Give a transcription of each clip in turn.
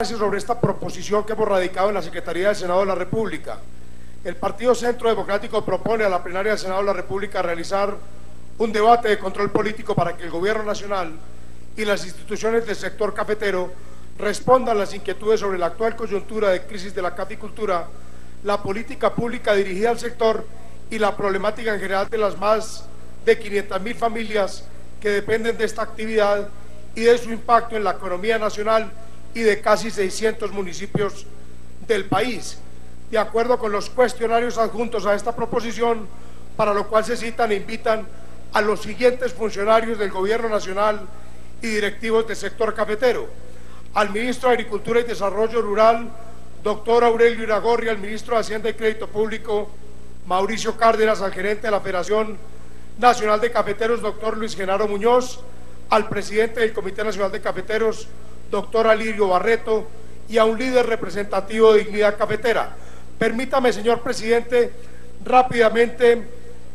sobre esta proposición que hemos radicado en la Secretaría del Senado de la República. El Partido Centro Democrático propone a la plenaria del Senado de la República realizar un debate de control político para que el Gobierno Nacional y las instituciones del sector cafetero respondan a las inquietudes sobre la actual coyuntura de crisis de la caficultura, la política pública dirigida al sector y la problemática en general de las más de 500.000 familias que dependen de esta actividad y de su impacto en la economía nacional y de casi 600 municipios del país, de acuerdo con los cuestionarios adjuntos a esta proposición, para lo cual se citan e invitan a los siguientes funcionarios del Gobierno Nacional y directivos del sector cafetero: al Ministro de Agricultura y Desarrollo Rural, doctor Aurelio Iragorri; al Ministro de Hacienda y Crédito Público, Mauricio Cárdenas; al gerente de la Federación Nacional de Cafeteros, doctor Luis Genaro Muñoz; al presidente del Comité Nacional de Cafeteros, doctor Alirio Barreto, y a un líder representativo de Dignidad Cafetera. Permítame, señor presidente, rápidamente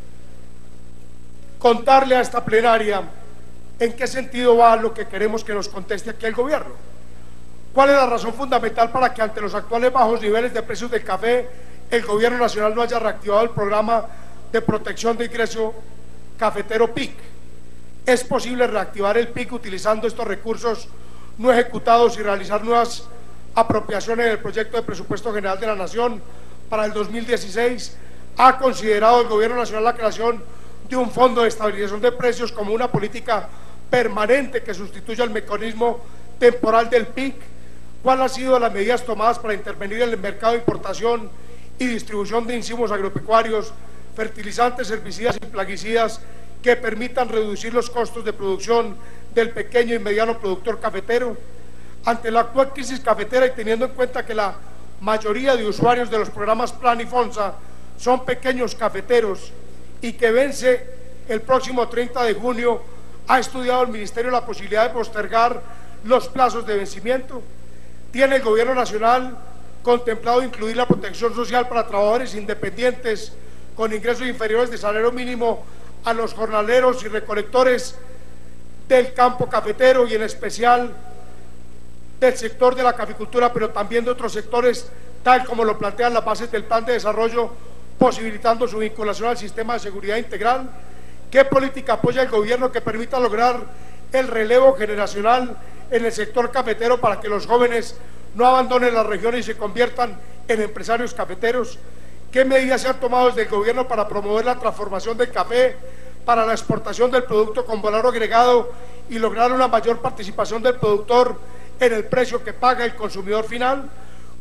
contarle a esta plenaria en qué sentido va lo que queremos que nos conteste aquí el gobierno. ¿Cuál es la razón fundamental para que ante los actuales bajos niveles de precios del café el gobierno nacional no haya reactivado el programa de protección de ingreso cafetero PIC? ¿Es posible reactivar el PIC utilizando estos recursos no ejecutados y realizar nuevas apropiaciones en el proyecto de presupuesto general de la Nación para el 2016? ¿Ha considerado el Gobierno Nacional la creación de un fondo de estabilización de precios como una política permanente que sustituya el mecanismo temporal del PIC? ¿Cuáles han sido las medidas tomadas para intervenir en el mercado de importación y distribución de insumos agropecuarios, fertilizantes, herbicidas y plaguicidas que permitan reducir los costos de producción del pequeño y mediano productor cafetero? Ante la actual crisis cafetera y teniendo en cuenta que la mayoría de usuarios de los programas Plan y FONSA son pequeños cafeteros y que vence el próximo 30 de junio, ¿ha estudiado el Ministerio la posibilidad de postergar los plazos de vencimiento? ¿Tiene el Gobierno Nacional contemplado incluir la protección social para trabajadores independientes con ingresos inferiores de salario mínimo a los jornaleros y recolectores del campo cafetero, y en especial del sector de la caficultura, pero también de otros sectores, tal como lo plantean las bases del plan de desarrollo, posibilitando su vinculación al sistema de seguridad integral? ¿Qué política apoya el gobierno que permita lograr el relevo generacional en el sector cafetero para que los jóvenes no abandonen las regiones y se conviertan en empresarios cafeteros? ¿Qué medidas se han tomado desde el gobierno para promover la transformación del café para la exportación del producto con valor agregado y lograr una mayor participación del productor en el precio que paga el consumidor final?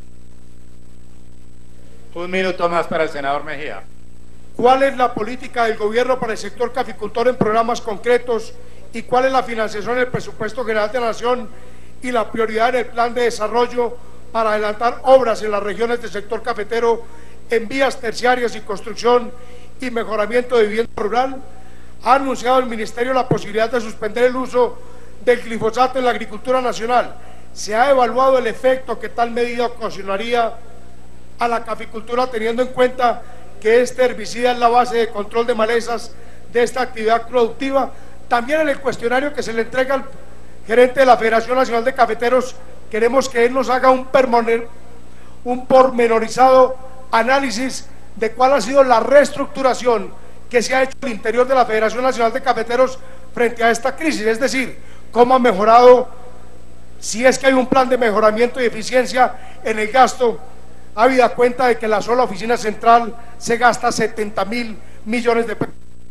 Un minuto más para el senador Mejía. ¿Cuál es la política del gobierno para el sector caficultor en programas concretos y cuál es la financiación en el presupuesto general de la Nación y la prioridad en el plan de desarrollo para adelantar obras en las regiones del sector cafetero en vías terciarias y construcción y mejoramiento de vivienda rural? ¿Ha anunciado el Ministerio la posibilidad de suspender el uso del glifosato en la agricultura nacional? ¿Se ha evaluado el efecto que tal medida ocasionaría a la caficultura, teniendo en cuenta que este herbicida es la base de control de malezas de esta actividad productiva? También en el cuestionario que se le entrega al gerente de la Federación Nacional de Cafeteros, queremos que él nos haga un pormenorizado análisis de cuál ha sido la reestructuración que se ha hecho al interior de la Federación Nacional de Cafeteros frente a esta crisis, es decir, cómo ha mejorado, si es que hay un plan de mejoramiento y eficiencia en el gasto, habida cuenta de que la sola oficina central se gasta 70.000 millones de pesos.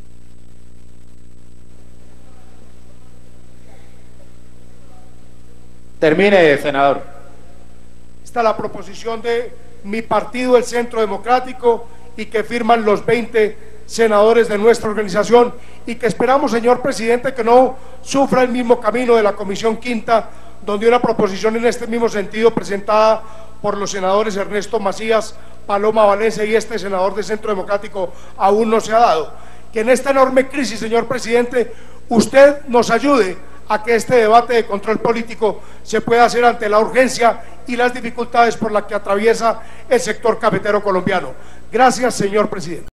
Termine, senador. Esta es la proposición de mi partido, el Centro Democrático, y que firman los 20 senadores de nuestra organización, y que esperamos, señor presidente, que no sufra el mismo camino de la Comisión Quinta, donde una proposición en este mismo sentido presentada por los senadores Ernesto Macías, Paloma Valencia y este senador del Centro Democrático aún no se ha dado. Que en esta enorme crisis, señor presidente, usted nos ayude a que este debate de control político se pueda hacer ante la urgencia y las dificultades por las que atraviesa el sector cafetero colombiano. Gracias, señor presidente.